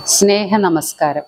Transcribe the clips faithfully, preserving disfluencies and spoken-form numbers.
സ്നേഹ നമസ്കാരം.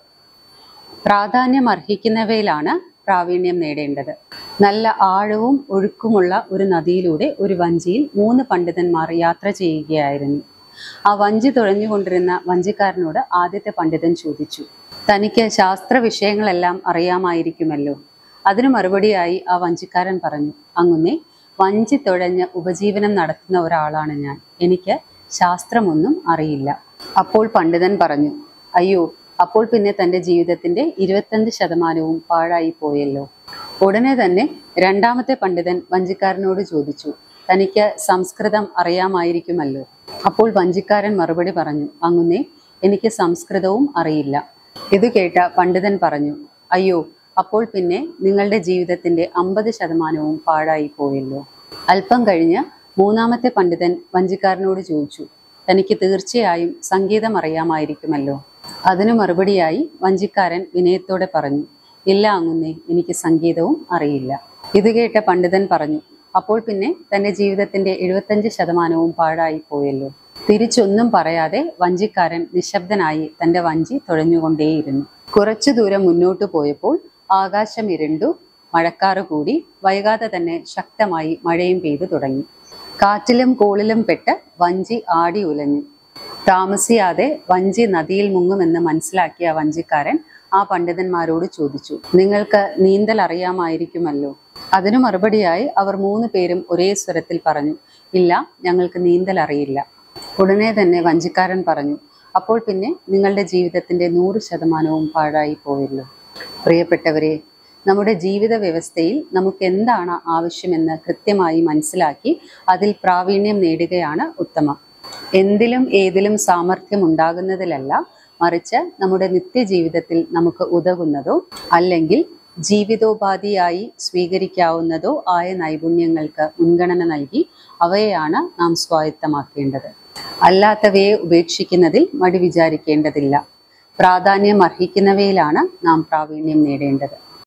പ്രാധാന്യം അർഹിക്കുന്നവയിലാണ് പ്രാവീണ്യം നേടേണ്ടത്. നല്ല ആഴവും ഒഴുക്കുമുള്ള ഒരു നദിയിലൂടെ ഒരു വഞ്ചിയിൽ മൂന്ന് പണ്ഡിതന്മാർ യാത്ര ചെയ്യുകയായിരുന്നു. ആ വഞ്ചി തുഴഞ്ഞുകൊണ്ടിരുന്ന വഞ്ചിക്കാരനോട് ആദ്യത്തെ പണ്ഡിതൻ ചോദിച്ചു, തനിക്ക് ശാസ്ത്ര വിഷയങ്ങളെല്ലാം അറിയാമായിരിക്കുമല്ലോ? അതിനു മറുപടിയായി ആ വഞ്ചിക്കാരൻ പറഞ്ഞു, അങ്ങുന്നേ, വഞ്ചി തുഴഞ്ഞ് ഉപജീവനം നടത്തുന്ന ഒരാളാണ് ഞാൻ. എനിക്ക് ശാസ്ത്രമൊന്നും അറിയില്ല. അപ്പോൾ പണ്ഡിതൻ പറഞ്ഞു, അയ്യോ, അപ്പോൾ പിന്നെ തൻ്റെ ജീവിതത്തിൻ്റെ ഇരുപത്തഞ്ച് ശതമാനവും പാഴായി പോയല്ലോ. ഉടനെ തന്നെ രണ്ടാമത്തെ പണ്ഡിതൻ വഞ്ചിക്കാരനോട് ചോദിച്ചു, തനിക്ക് സംസ്കൃതം അറിയാമായിരിക്കുമല്ലോ? അപ്പോൾ വഞ്ചിക്കാരൻ മറുപടി പറഞ്ഞു, അങ്ങുന്നേ, എനിക്ക് സംസ്കൃതവും അറിയില്ല. ഇത് കേട്ട പണ്ഡിതൻ പറഞ്ഞു, അയ്യോ, അപ്പോൾ പിന്നെ നിങ്ങളുടെ ജീവിതത്തിൻ്റെ അമ്പത് ശതമാനവും പാഴായി പോയല്ലോ. അല്പം കഴിഞ്ഞ് മൂന്നാമത്തെ പണ്ഡിതൻ വഞ്ചിക്കാരനോട് ചോദിച്ചു, തനിക്ക് തീർച്ചയായും സംഗീതം അറിയാമായിരിക്കുമല്ലോ? അതിനു മറുപടിയായി വഞ്ചിക്കാരൻ വിനയത്തോടെ പറഞ്ഞു, ഇല്ല അങ്ങുന്നേ, എനിക്ക് സംഗീതവും അറിയില്ല. ഇത് കേട്ട പണ്ഡിതൻ പറഞ്ഞു, അപ്പോൾ പിന്നെ തൻ്റെ ജീവിതത്തിൻ്റെ എഴുപത്തഞ്ച് ശതമാനവും പാഴായി പോയല്ലോ. തിരിച്ചൊന്നും പറയാതെ വഞ്ചിക്കാരൻ നിശബ്ദനായി തൻ്റെ വഞ്ചി തുഴഞ്ഞുകൊണ്ടേയിരുന്നു. കുറച്ചു ദൂരം മുന്നോട്ട് പോയപ്പോൾ ആകാശം ഇരുണ്ടു, മഴക്കാറ് കൂടി. വൈകാതെ തന്നെ ശക്തമായി മഴയും പെയ്തു തുടങ്ങി. കാറ്റിലും കോളിലും പെട്ട് വഞ്ചി ആടി ഉലഞ്ഞു. താമസിയാതെ വഞ്ചി നദിയിൽ മുങ്ങുമെന്ന് മനസ്സിലാക്കിയ വഞ്ചിക്കാരൻ ആ പണ്ഡിതന്മാരോട് ചോദിച്ചു, നിങ്ങൾക്ക് നീന്തൽ അറിയാമായിരിക്കുമല്ലോ? അതിനു മറുപടിയായി അവർ മൂന്ന് പേരും ഒരേ സ്വരത്തിൽ പറഞ്ഞു, ഇല്ല, ഞങ്ങൾക്ക് നീന്തൽ അറിയില്ല. ഉടനെ തന്നെ വഞ്ചിക്കാരൻ പറഞ്ഞു, അപ്പോൾ പിന്നെ നിങ്ങളുടെ ജീവിതത്തിൻ്റെ നൂറ് ശതമാനവും പാഴായി പോയല്ലോ. പ്രിയപ്പെട്ടവരെ, നമ്മുടെ ജീവിത വ്യവസ്ഥയിൽ നമുക്ക് എന്താണ് ആവശ്യമെന്ന് കൃത്യമായി മനസ്സിലാക്കി അതിൽ പ്രാവീണ്യം നേടുകയാണ് ഉത്തമം. എന്തിലും ഏതിലും സാമർഥ്യം ഉണ്ടാകുന്നതിലല്ല, മറിച്ച് നമ്മുടെ നിത്യജീവിതത്തിൽ നമുക്ക് ഉതകുന്നതോ അല്ലെങ്കിൽ ജീവിതോപാധിയായി സ്വീകരിക്കാവുന്നതോ ആയ നൈപുണ്യങ്ങൾക്ക് മുൻഗണന നൽകി അവയെയാണ് നാം സ്വായത്തമാക്കേണ്ടത്. അല്ലാത്തവയെ ഉപേക്ഷിക്കുന്നതിൽ മടി വിചാരിക്കേണ്ടതില്ല. പ്രാധാന്യം അർഹിക്കുന്നവയിലാണ് നാം പ്രാവീണ്യം നേടേണ്ടത്.